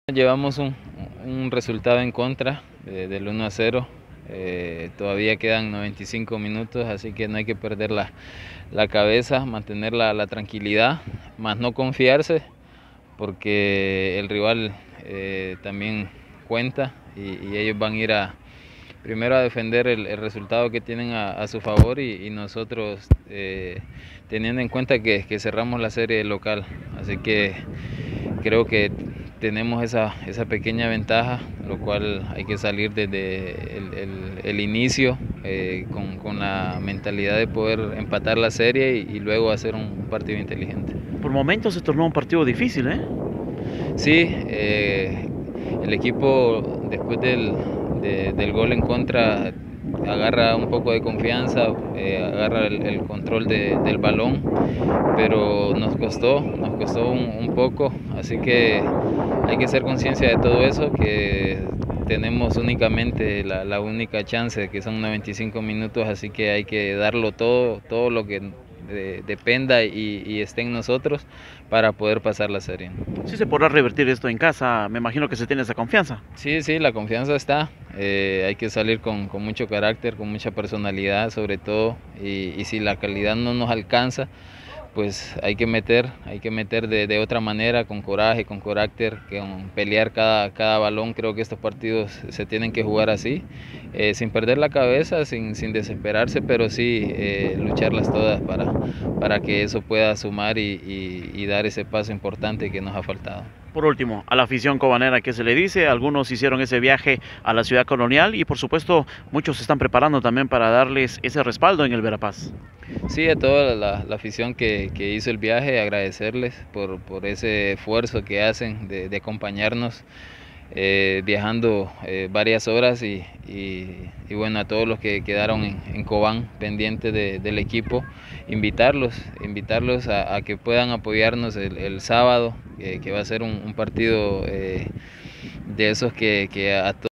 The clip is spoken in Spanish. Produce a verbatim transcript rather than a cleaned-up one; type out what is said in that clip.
Llevamos un, un resultado en contra de, del uno a cero, eh, todavía quedan noventa y cinco minutos, así que no hay que perder la, la cabeza, mantener la, la tranquilidad, más no confiarse, porque el rival eh, también cuenta y, y ellos van a ir a, primero a defender el, el resultado que tienen a, a su favor y, y nosotros eh, teniendo en cuenta que, que cerramos la serie local, así que creo que tenemos esa, esa pequeña ventaja, lo cual hay que salir desde el, el, el inicio eh, con, con la mentalidad de poder empatar la serie y, y luego hacer un partido inteligente. Por momentos se tornó un partido difícil, ¿eh? Sí, eh, el equipo después del, de, del gol en contra agarra un poco de confianza, eh, agarra el, el control de, del balón, pero nos costó, nos costó un, un poco, así que hay que ser conciencia de todo eso, que tenemos únicamente la, la única chance, que son noventa y cinco minutos, así que hay que darlo todo, todo lo que de, dependa y, y esté en nosotros para poder pasar la serie. Sí se podrá revertir esto en casa, me imagino que se tiene esa confianza. Sí, sí, la confianza está, eh, hay que salir con, con mucho carácter, con mucha personalidad sobre todo, y, y si la calidad no nos alcanza, pues hay que meter, hay que meter de, de otra manera, con coraje, con carácter, con pelear cada, cada balón. Creo que estos partidos se tienen que jugar así, eh, sin perder la cabeza, sin, sin desesperarse, pero sí eh, lucharlas todas para, para que eso pueda sumar y, y, y dar ese paso importante que nos ha faltado. Por último, a la afición cobanera, ¿qué se le dice? Algunos hicieron ese viaje a la ciudad colonial y por supuesto muchos se están preparando también para darles ese respaldo en el Verapaz. Sí, a toda la, la afición que, que hizo el viaje, agradecerles por, por ese esfuerzo que hacen de, de acompañarnos eh, viajando eh, varias horas y, y, y bueno, a todos los que quedaron en, en Cobán pendientes de, del equipo, invitarlos, invitarlos a, a que puedan apoyarnos el, el sábado, eh, que va a ser un, un partido eh, de esos que, que a todos